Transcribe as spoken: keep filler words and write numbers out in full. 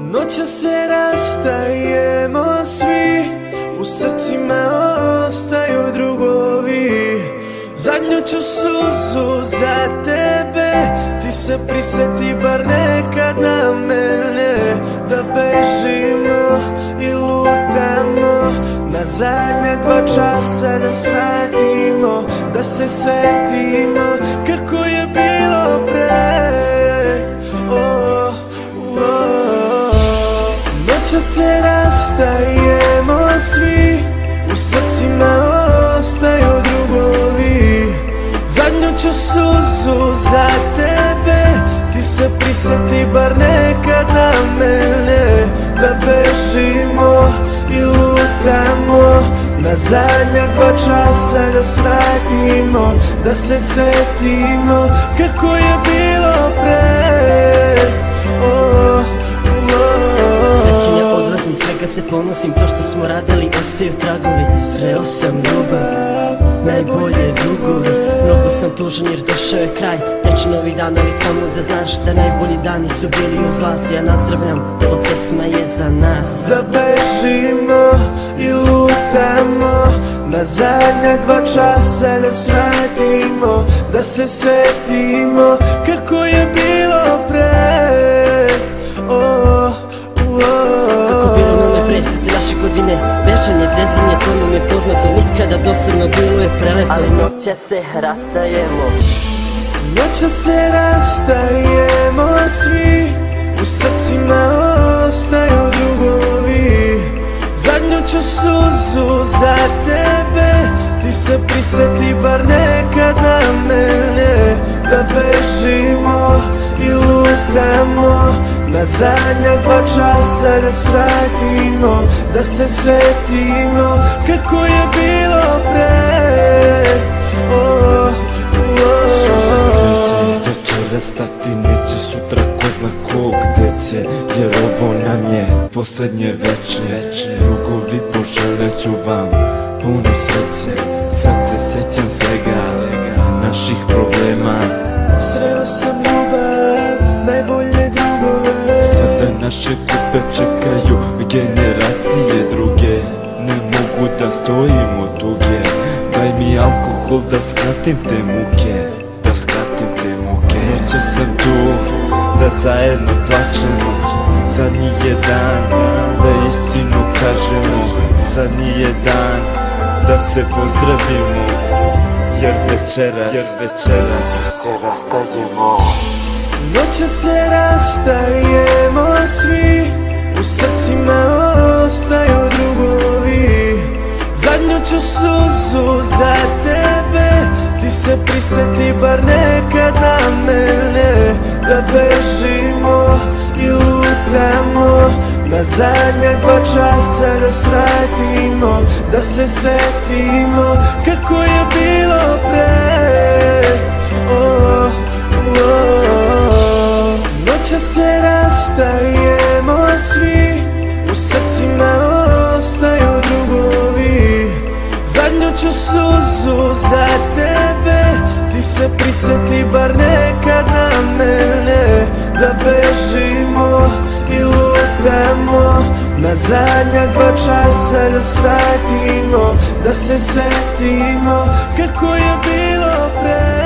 Noća se rastajemo svi, u srcima ostaju drugovi. Zadnju ću suzu za tebe, ti se prisjeti bar nekad na mene. Da bežimo i lutamo, na zadnja dva časa da svratimo, da se setimo kako je bilo pre. Oh, oh. Noća se rastajemo svi, u srcima ostaju drugovi. Zadnju ću suzu za tebe, ti se prisjeti bar nekad na mene. Da bežimo i lutamo, na zadnja dva časa da svratimo, da se setimo kako je bilo pre. Oh, oh. Srećenja odlazim, svega se ponosim, to što smo radili ostaju tragovi. Sreo sam ljubav, najbolje drugove. Mnogo sam tužan jer došao je kraj, teče novi dan, ali samo da znaš da najbolji dani su bili uz vas. Ja nazdravljam, ova pesma je za nas. Da bežimo i lutamo, na zadnja dva časa da svratimo, da se setimo kako je bilo pre. Oh, oh. Kako bilo nam ne presjeti naše godine, bežanje, zezanje, to nam je poznato. Nikada dosadno, bilo je prelepo, ali noća se rastajemo. Noća se rastajemo svi, u srcima ostaju drugovi. Zadnju ću suzu za tebe, ti se prisjeti bar nekad na mene. Da bežimo i lutamo, na zadnja dva časa da svratimo, da se setimo kako je bilo pre. Oh, večera stati neće, sutra ko zna ko gde će, jer ovo nam je poslednje veče. Drugovi, poželeću vam puno sreće, sad se sećam svega, naših problema. Sreo sam ljubav, najbolje drugove. Sada naše kupe čekaju generacije druge, ne mogu da stojimo tuge. Daj mi alkohol da skratim te muke, da skratim te muke. Noća sam tu, da zajedno plačemo, zadnji je dan, da istinu kažemo. Zadnji je dan, da se pozdravimo, jer večeras, jer večeras se rastajemo. Noća se rastajemo svi, u srcima ostaju drugovi. Zadnju ću suzu za tebe, ti se prisjeti bar nekad na mene. Da bežimo i lutamo, na zadnja dva časa da svratimo, da se setimo kako je bilo pre. Oh, oh. Noća se rastajemo svi, u srcima ostaju drugovi. Zadnju ću suzu za tebe, ti se prisjeti bar nekad na mene. Da bežimo i lutamo, na zadnja dva časa da svratimo, da se setimo kako je bilo pre.